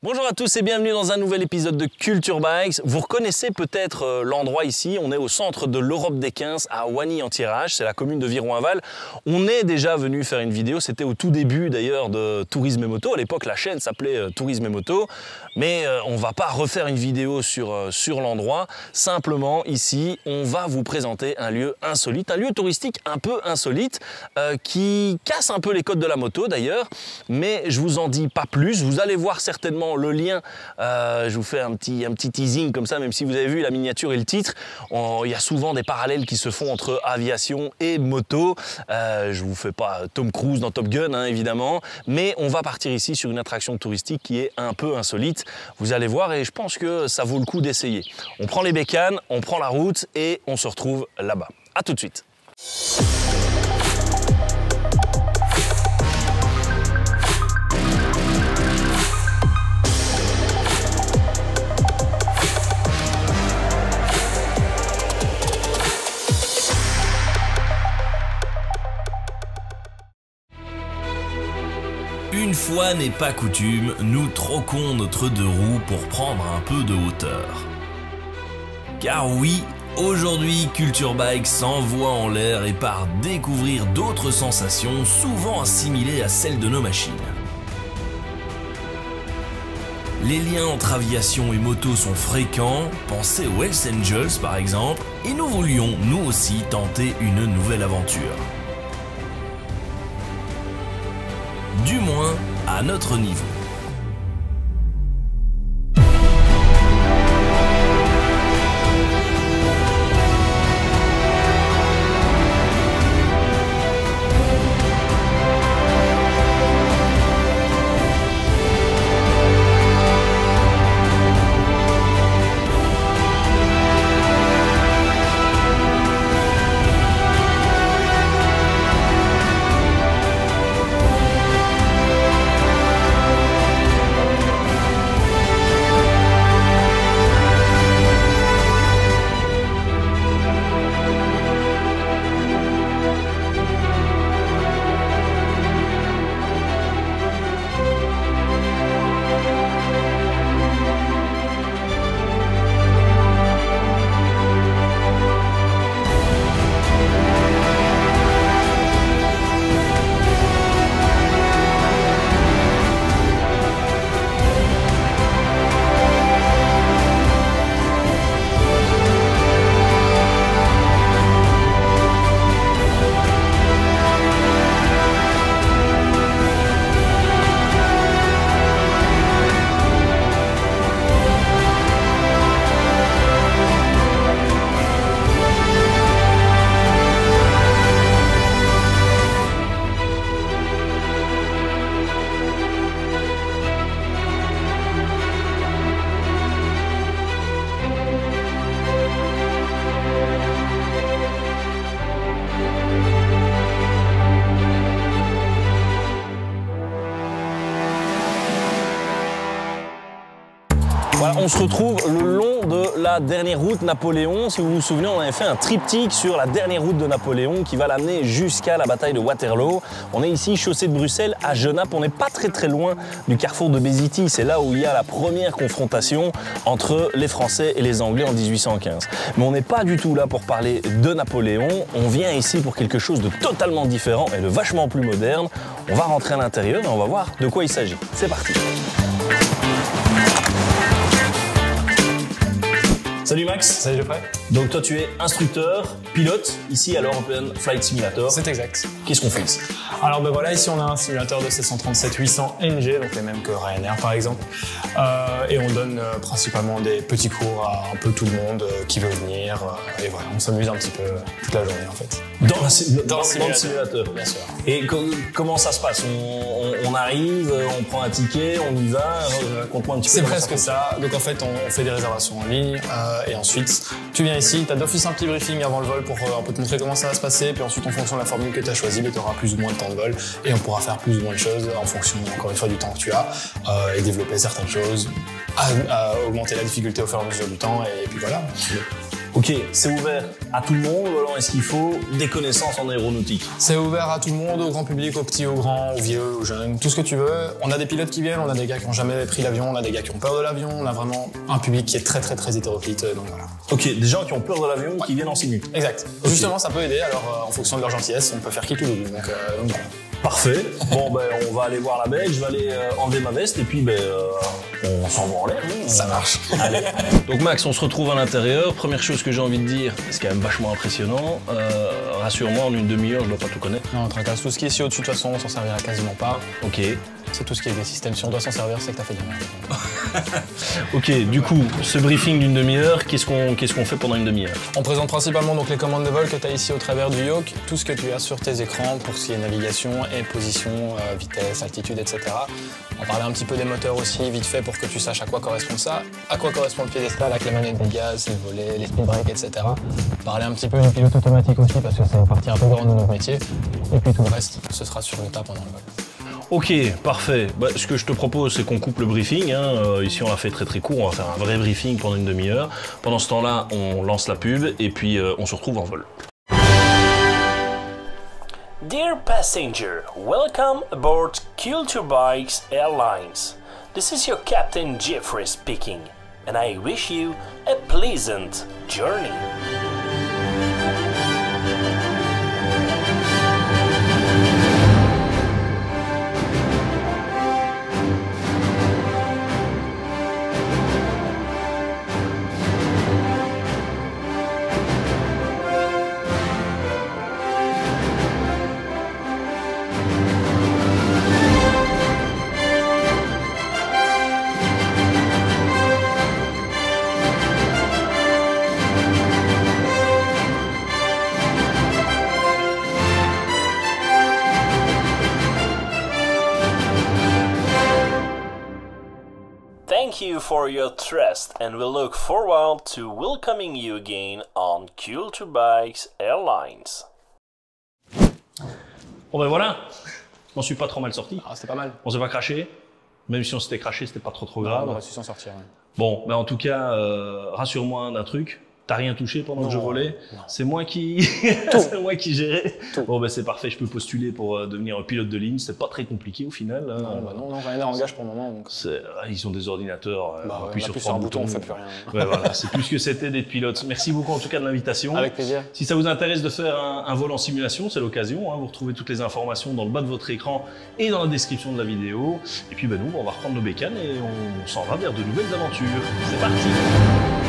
Bonjour à tous et bienvenue dans un nouvel épisode de Culture Bikes. Vous reconnaissez peut-être l'endroit ici, on est au centre de l'Europe des 15 à Oigny-en-Thiérache, c'est la commune de Viroinval. On est déjà venu faire une vidéo, c'était au tout début d'ailleurs de Tourisme et Moto, à l'époque la chaîne s'appelait Tourisme et Moto, mais on va pas refaire une vidéo sur l'endroit, simplement ici on va vous présenter un lieu insolite, un lieu touristique un peu insolite qui casse un peu les codes de la moto d'ailleurs, mais je vous en dis pas plus, vous allez voir certainement le lien, je vous fais un petit teasing comme ça, même si vous avez vu la miniature et le titre, il y a souvent des parallèles qui se font entre aviation et moto. Je vous fais pas Tom Cruise dans Top Gun hein, évidemment, mais on va partir ici sur une attraction touristique qui est un peu insolite. Vous allez voir et je pense que ça vaut le coup d'essayer. On prend les bécanes, on prend la route et on se retrouve là-bas. À tout de suite. Une fois n'est pas coutume, nous troquons notre deux roues pour prendre un peu de hauteur. Car oui, aujourd'hui Culture Bike s'envoie en l'air et part découvrir d'autres sensations souvent assimilées à celles de nos machines. Les liens entre aviation et moto sont fréquents, pensez aux Hells Angels par exemple, et nous voulions nous aussi tenter une nouvelle aventure. Du moins, à notre niveau. Voilà, on se retrouve le long de la dernière route Napoléon. Si vous vous souvenez, on avait fait un triptyque sur la dernière route de Napoléon qui va l'amener jusqu'à la bataille de Waterloo. On est ici, chaussée de Bruxelles, à Genappe. On n'est pas très loin du carrefour de Bézities. C'est là où il y a la première confrontation entre les Français et les Anglais en 1815. Mais on n'est pas du tout là pour parler de Napoléon. On vient ici pour quelque chose de totalement différent et de vachement plus moderne. On va rentrer à l'intérieur et on va voir de quoi il s'agit. C'est parti. Salut Max. Salut Geoffrey. Donc toi tu es instructeur, pilote, ici à l'European Flight Simulator. C'est exact. Qu'est-ce qu'on fait ici? Alors ben voilà, ici on a un simulateur de C137-800 NG, donc les mêmes que Ryanair par exemple. Et on donne principalement des petits cours à un peu tout le monde qui veut venir. Et voilà, on s'amuse un petit peu toute la journée en fait. Dans le simulateur, bien sûr. Et comment ça se passe? On arrive, on prend un ticket, on y va, raconte-moi un petit peu. C'est presque ça. Donc en fait, on fait des réservations en ligne et ensuite tu viens ici, tu as d'office un petit briefing avant le vol pour un peu te montrer comment ça va se passer. Puis ensuite, en fonction de la formule que tu as choisie, tu auras plus ou moins de temps de vol et on pourra faire plus ou moins de choses en fonction, encore une fois, du temps que tu as et développer certaines choses, augmenter la difficulté au fur et à mesure du temps et puis voilà. Ok, c'est ouvert à tout le monde ou alors est-ce qu'il faut des connaissances en aéronautique? C'est ouvert à tout le monde, au grand public, aux petits, aux grands, aux vieux, aux jeunes, tout ce que tu veux. On a des pilotes qui viennent, on a des gars qui n'ont jamais pris l'avion, on a des gars qui ont peur de l'avion, on a vraiment un public qui est très hétéroclite, donc voilà. Ok, des gens qui ont peur de l'avion qui viennent en simu. Exact. Okay. Justement, ça peut aider, alors en fonction de leur gentillesse, on peut faire qui tout double, donc voilà. Parfait. Bon, ben, on va aller voir la baie, je vais aller enlever ma veste et puis ben, on s'envoie en l'air. Ça marche. Allez. Donc Max, on se retrouve à l'intérieur. Première chose que j'ai envie de dire, c'est quand même vachement impressionnant. Rassure-moi, en une demi-heure, je dois pas tout connaître. Non, tracasse, tout ce qui est ici au-dessus, de toute façon, on s'en servira quasiment pas. Ok. C'est tout ce qui est des systèmes. Si on doit s'en servir, c'est que t'as fait de la merde. Ok, du coup, ce briefing d'une demi-heure, qu'est-ce qu'on fait pendant une demi-heure? On présente principalement donc les commandes de vol que tu as ici au travers du yoke, tout ce que tu as sur tes écrans pour ce qui est navigation et position, vitesse, altitude, etc. On va parler un petit peu des moteurs aussi, vite fait, pour que tu saches à quoi correspond ça, à quoi correspond le piédestal avec la manette des gaz, les volets, les speed brakes, etc. Parler un petit peu du pilote automatique aussi, parce que c'est une partie un peu grande de notre métier. Et puis tout le reste, ce sera sur le tas pendant le vol. Ok, parfait. Bah, ce que je te propose, c'est qu'on coupe le briefing. Ici, on l'a fait très court. On va faire un vrai briefing pendant une demi-heure. Pendant ce temps-là, on lance la pub et puis on se retrouve en vol. Dear passenger, welcome aboard Culture Bikes Airlines. This is your Captain Jeffrey speaking, and I wish you a pleasant journey. Thank you for your trust and we look forward to welcoming you again on Culture Bikes Airlines. Bon ben voilà, je m'en suis pas trop mal sorti. Ah, c'était pas mal. On s'est pas craché, même si on s'était craché, c'était pas trop grave. On aurait su s'en sortir. Ouais. Bon, ben en tout cas, rassure-moi d'un truc. T'as rien touché pendant que je volais? C'est moi qui, c'est moi qui gérais. Tout. Bon ben c'est parfait, je peux postuler pour devenir un pilote de ligne. C'est pas très compliqué au final. Hein. Non, rien à engage pour le moment. Donc... Ils ont des ordinateurs. on appuie sur un bouton, on fait plus rien. Ouais, voilà, c'est plus ce que c'était d'être pilote. Merci beaucoup en tout cas de l'invitation. Avec plaisir. Si ça vous intéresse de faire un vol en simulation, c'est l'occasion. Hein. Vous retrouvez toutes les informations dans le bas de votre écran et dans la description de la vidéo. Et puis ben nous, on va reprendre nos bécanes et on s'en va vers de nouvelles aventures. C'est parti.